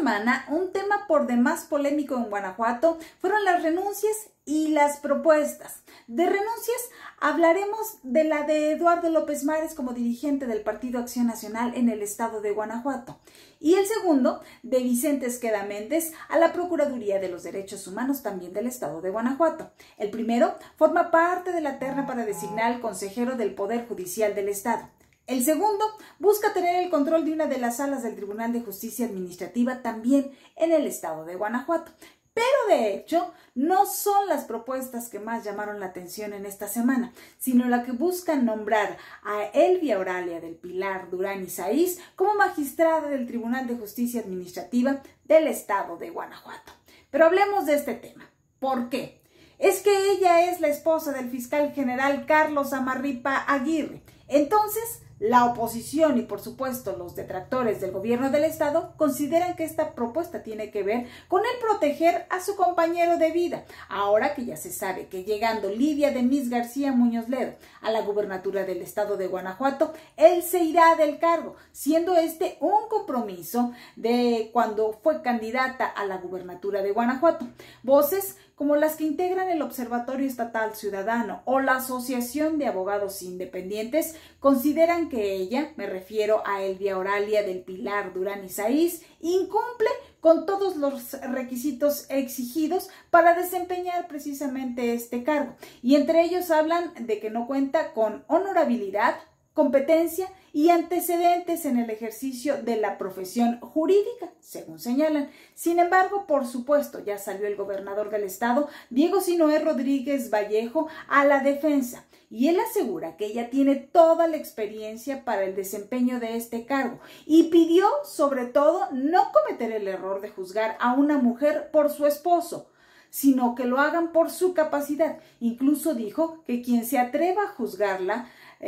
semana, un tema por demás polémico en Guanajuato fueron las renuncias y las propuestas. De renuncias hablaremos de la de Eduardo López Mares como dirigente del Partido Acción Nacional en el estado de Guanajuato. Y el segundo, de Vicente Esqueda Méndez a la Procuraduría de los Derechos Humanos también del estado de Guanajuato. El primero forma parte de la terna para designar al consejero del Poder Judicial del estado. El segundo busca tener el control de una de las salas del Tribunal de Justicia Administrativa también en el estado de Guanajuato. Pero de hecho, no son las propuestas que más llamaron la atención en esta semana, sino la que buscan nombrar a Elvia Oralia del Pilar Durán y Saiz como magistrada del Tribunal de Justicia Administrativa del estado de Guanajuato. Pero hablemos de este tema. ¿Por qué? Es que ella es la esposa del fiscal general Carlos Amarripa Aguirre. Entonces, la oposición y, por supuesto, los detractores del gobierno del estado consideran que esta propuesta tiene que ver con el proteger a su compañero de vida, ahora que ya se sabe que llegando Lidia Denise García Muñoz Ledo a la gubernatura del estado de Guanajuato, él se irá del cargo, siendo este un compromiso de cuando fue candidata a la gubernatura de Guanajuato. Voces como las que integran el Observatorio Estatal Ciudadano o la Asociación de Abogados Independientes consideran que ella, me refiero a Elvia Oralia del Pilar Durán y Saiz, incumple con todos los requisitos exigidos para desempeñar precisamente este cargo. Y entre ellos hablan de que no cuenta con honorabilidad, competencia y antecedentes en el ejercicio de la profesión jurídica, según señalan. Sin embargo, por supuesto, ya salió el gobernador del estado, Diego Sinoé Rodríguez Vallejo, a la defensa. Y él asegura que ella tiene toda la experiencia para el desempeño de este cargo y pidió, sobre todo, no cometer el error de juzgar a una mujer por su esposo, sino que lo hagan por su capacidad. Incluso dijo que quien se atreva a juzgarla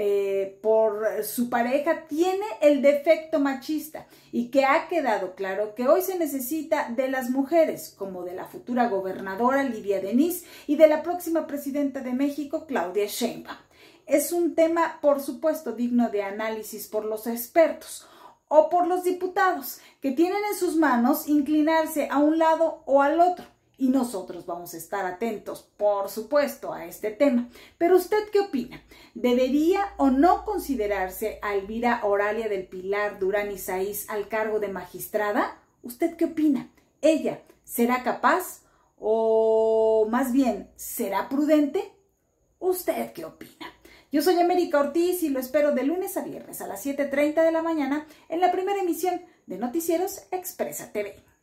por su pareja tiene el defecto machista y que ha quedado claro que hoy se necesita de las mujeres, como de la futura gobernadora Lidia Denise y de la próxima presidenta de México, Claudia Sheinbaum. Es un tema, por supuesto, digno de análisis por los expertos o por los diputados, que tienen en sus manos inclinarse a un lado o al otro. Y nosotros vamos a estar atentos, por supuesto, a este tema. Pero ¿usted qué opina? ¿Debería o no considerarse a Elvia Oralia del Pilar Durán y Saiz al cargo de magistrada? ¿Usted qué opina? ¿Ella será capaz o más bien será prudente? ¿Usted qué opina? Yo soy América Ortiz y lo espero de lunes a viernes a las 7:30 de la mañana en la primera emisión de Noticieros Expresa TV.